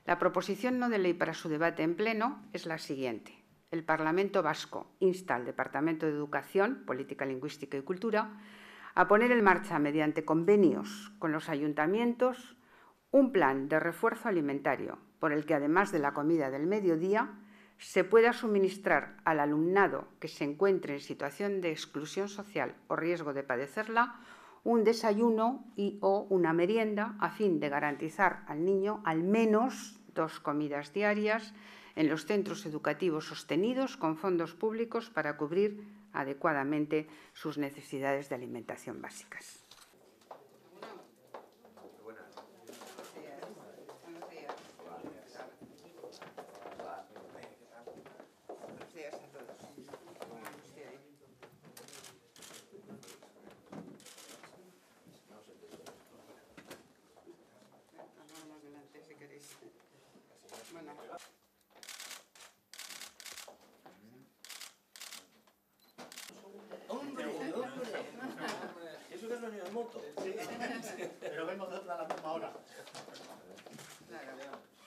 La proposición no de ley para su debate en pleno es la siguiente. El Parlamento Vasco insta al Departamento de Educación, Política Lingüística y Cultura a poner en marcha, mediante convenios con los ayuntamientos, un plan de refuerzo alimentario por el que, además de la comida del mediodía, se pueda suministrar al alumnado que se encuentre en situación de exclusión social o riesgo de padecerla un desayuno o una merienda a fin de garantizar al niño al menos 2 comidas diarias en los centros educativos sostenidos con fondos públicos para cubrir adecuadamente sus necesidades de alimentación básicas. Bueno. ¡Hombre! ¿Eso que has venido en moto? Sí, pero vengo de otra a la misma hora. Claro.